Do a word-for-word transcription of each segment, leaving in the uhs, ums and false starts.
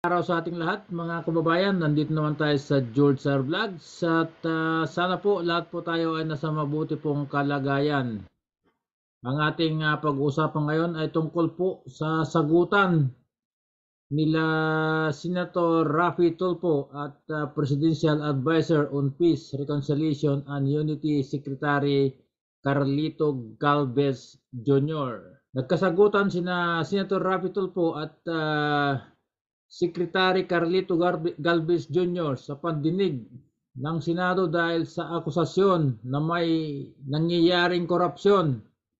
Araw sa ating lahat mga kababayan, nandito naman tayo sa George Sir Vlogs at uh, sana po lahat po tayo ay nasa mabuti pong kalagayan. Ang ating uh, pag-uusapan ngayon ay tungkol po sa sagutan nila Senator Raffy Tulfo at uh, Presidential Advisor on Peace, Reconciliation and Unity Secretary Carlito Galvez Junior Nagkasagutan sina Senator Raffy Tulfo at uh, Secretary Carlito Galvez Junior sa pandinig ng Senado dahil sa akusasyon na may nangyayaring korupsyon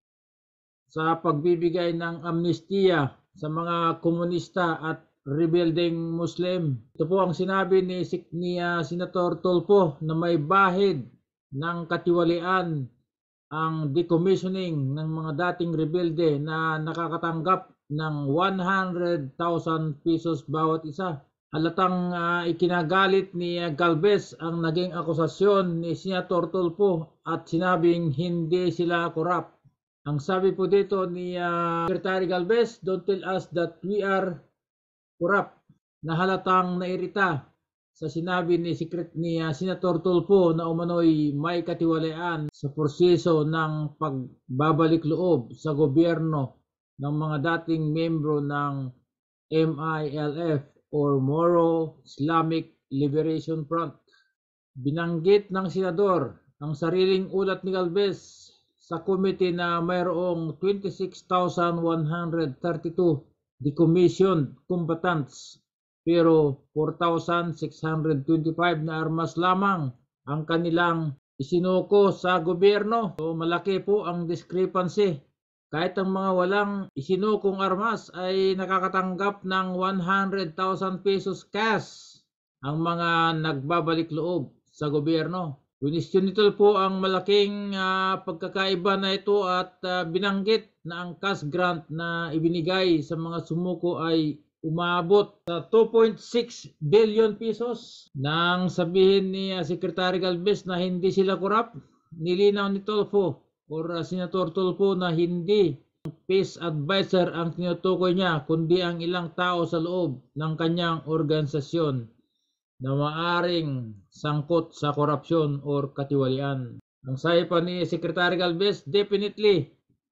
sa pagbibigay ng amnestiya sa mga komunista at rebeldeng Muslim. Ito po ang sinabi ni, ni uh, Senator Tulfo na may bahid ng katiwalian ang decommissioning ng mga dating rebelde na nakakatanggap ng one hundred thousand pesos bawat isa. Halatang uh, ikinagalit ni uh, Galvez ang naging akusasyon ni Senator Tulfo at sinabing hindi sila korap. Ang sabi po dito ni uh, Secretary Galvez, "Don't tell us that we are korap." Na halatang nairita sa sinabi ni, Secret, ni uh, Senator Tulfo na umano'y may katiwalaan sa proseso ng pagbabalik loob sa gobyerno ng mga dating membro ng M I L F or Moro Islamic Liberation Front. Binanggit ng senador ang sariling ulat ni Galvez sa committee na mayroong twenty-six thousand one hundred thirty-two decommissioned combatants pero four thousand six hundred twenty-five na armas lamang ang kanilang isinuko sa gobyerno. So malaki po ang discrepancy. Kahit ang mga walang isinukong armas ay nakakatanggap ng one hundred thousand pesos cash ang mga nagbabalik loob sa gobyerno. Question nito po ang malaking uh, pagkakaiba na ito at uh, binanggit na ang cash grant na ibinigay sa mga sumuko ay umabot sa two point six billion pesos. Nang sabihin ni uh, Secretary Galvez na hindi sila korap, nilinaw ni Tulfo or uh, Senator Tulfo na hindi peace advisor ang tinutukoy niya kundi ang ilang tao sa loob ng kanyang organisasyon na maaring sangkot sa korupsyon or katiwalian. Ang sabi pa ni Secretary Galvez, "Definitely,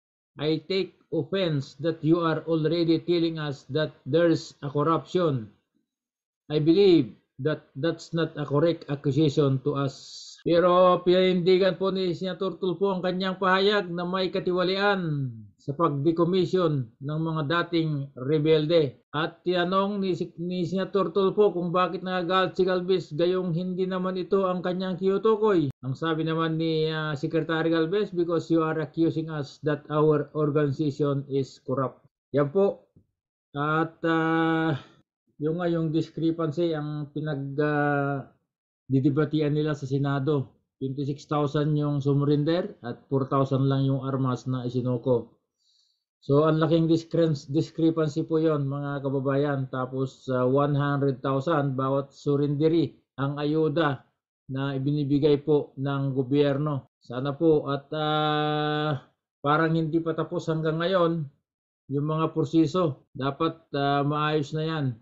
I take offense that you are already telling us that there's a corruption. I believe that that's not a correct accusation to us." Pero pinanindigan po ni Senator Tulfo ang kanyang pahayag na may katiwalian sa pag-decommission ng mga dating rebelde. At tinanong ni, ni Senator Tulfo kung bakit nagagalit si Galvez gayong hindi naman ito ang kanyang tinutukoy. Ang sabi naman ni uh, Secretary Galvez, "Because you are accusing us that our organization is corrupt." Yan po. At uh, yung nga yung discrepancy ang pinag uh, didebatian nila sa Senado. twenty-six thousand yung sumurinder at four thousand lang yung armas na isinuko. So ang laking discrepancy po yon mga kababayan. Tapos uh, one hundred thousand bawat surrenderi ang ayuda na ibinibigay po ng gobyerno. Sana po at uh, parang hindi pa tapos hanggang ngayon yung mga proseso. Dapat uh, maayos na yan.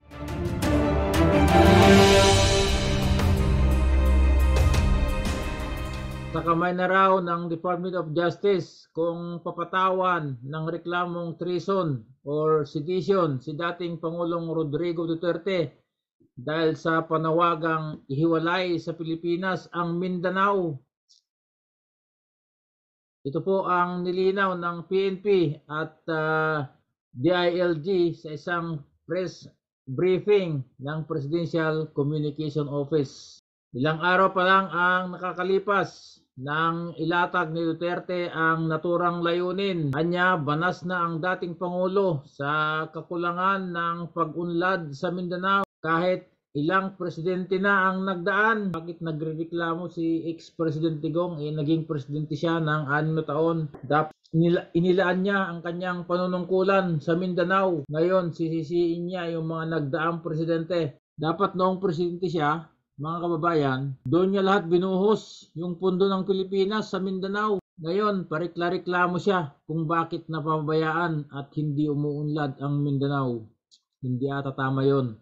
Sa kamay na raw ng Department of Justice kung papatawan ng reklamong treason or sedition si dating Pangulong Rodrigo Duterte dahil sa panawagang ihiwalay sa Pilipinas ang Mindanao. Ito po ang nilinaw ng P N P at uh, D I L G sa isang press briefing ng Presidential Communication Office. Ilang araw pa lang ang nakakalipas nang ilatag ni Duterte ang naturang layunin. Anya, banas na ang dating Pangulo sa kakulangan ng pag-unlad sa Mindanao kahit ilang presidente na ang nagdaan. Bakit nagrereklamo si ex-President Digong? Eh, naging presidente siya ng anim na taon. Dapat inilaan niya ang kanyang panunungkulan sa Mindanao. Ngayon, sisisiin niya yung mga nagdaang presidente. Dapat noong presidente siya, mga kababayan, doon niya lahat binuhos yung pundo ng Pilipinas sa Mindanao. Ngayon, pareklamo siya kung bakit napabayaan at hindi umuunlad ang Mindanao. Hindi ata tama yon.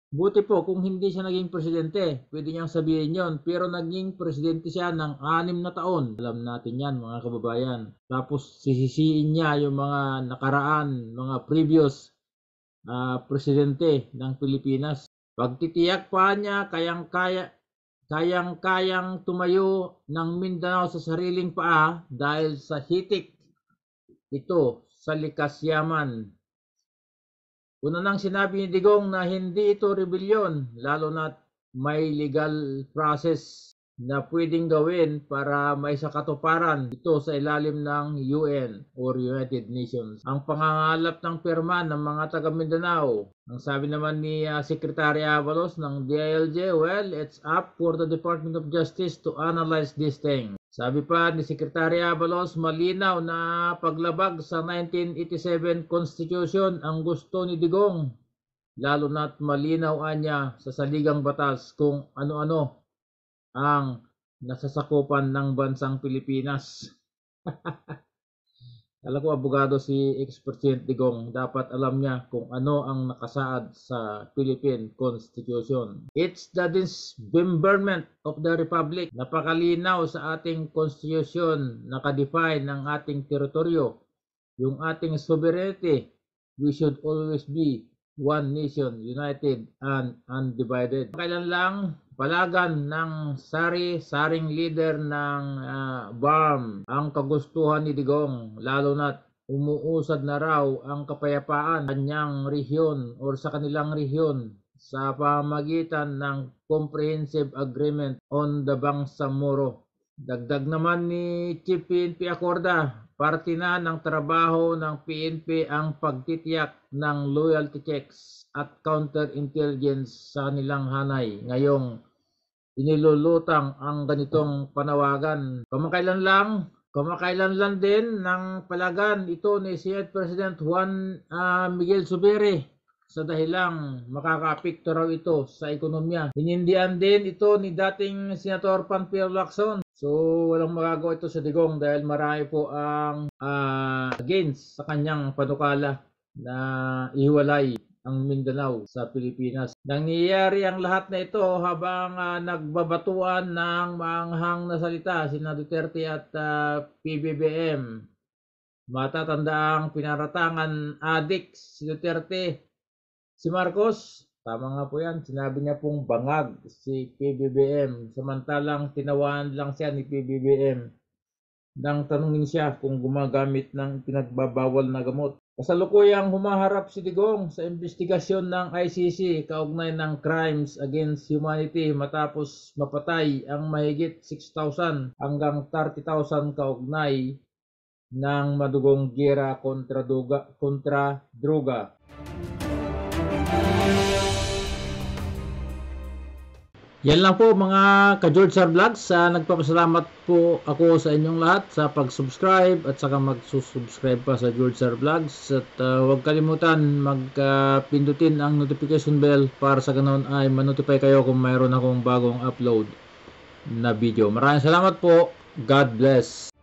Buti po kung hindi siya naging presidente, pwede niyang sabihin yon. Pero naging presidente siya ng anim na taon. Alam natin yan mga kababayan. Tapos sisisiin niya yung mga nakaraan, mga previous uh, presidente ng Pilipinas. Pagtitiyak pa niya, kayang-kaya, kayang-kayang tumayo ng Mindanao sa sariling paa dahil sa hitik ito sa likas yaman. Una nang sinabi ni Digong na hindi ito rebellion, lalo na may legal process na pwedeng gawin para may sakatuparan ito sa ilalim ng U N or United Nations. Ang pangangalap ng pirma ng mga taga Mindanao, ang sabi naman ni uh, Secretary Avalos ng D I L J, well, it's up for the Department of Justice to analyze this thing. Sabi pa ni Secretary Avalos, malinaw na paglabag sa nineteen eighty-seven Constitution ang gusto ni Digong, lalo na't malinaw niya sa saligang batas kung ano-ano ang nasasakupan ng bansang Pilipinas. Alam ko, abogado si ex-president Digong, dapat alam niya kung ano ang nakasaad sa Philippine Constitution. It's the dismemberment of the Republic. Napakalinaw sa ating Constitution, nakadefine ng ating teritoryo, yung ating sovereignty. We should always be one nation, united and undivided. Kailan lang palagan ng sari-saring leader ng uh, B A R M ang kagustuhan ni Digong, lalo na't umuusad na raw ang kapayapaan sa kanyang rehiyon or sa kanilang rehiyon sa pamamagitan ng Comprehensive Agreement on the Bangsamoro. Dagdag naman ni Chief P N P Acorda, parte na ng trabaho ng P N P ang pagtitiyak ng loyalty checks at counterintelligence sa kanilang hanay. Ngayong inilulutang ang ganitong panawagan. Kamakailan lang, kamakailan lang din ng palagan ito ni Senate President Juan uh, Miguel Zubiri sa dahilang makakaapekto raw ito sa ekonomiya. Hinindihan din ito ni dating Senator Panfilo Lacson. So walang magagawa ito sa Digong dahil marami po ang uh, against sa kanyang panukala na ihiwalay ang Mindanao sa Pilipinas. Nangyayari ang lahat na ito habang uh, nagbabatuan ng maanghang na salita sina Duterte at uh, P B B M. Matatanda ang pinaratangan adik si Duterte. Si Marcos, tama nga po yan, sinabi niya pong bangag si P B B M. Samantalang tinawaan lang siya ni P B B M nang tanungin siya kung gumagamit ng pinagbabawal na gamot. Kasalukuyang humaharap si Digong sa investigasyon ng I C C kaugnay ng crimes against humanity matapos mapatay ang mahigit six thousand hanggang thirty thousand kaugnay ng madugong giyera kontra droga, kontra droga. Yan lang po mga ka-George Sar Vlogs. Uh, nagpapasalamat po ako sa inyong lahat sa pag-subscribe at saka mag-subscribe pa sa George Sar Vlogs. At uh, huwag kalimutan mag-pindutin uh, ang notification bell para sa ganoon ay manotify kayo kung mayroon akong bagong upload na video. Maraming salamat po. God bless.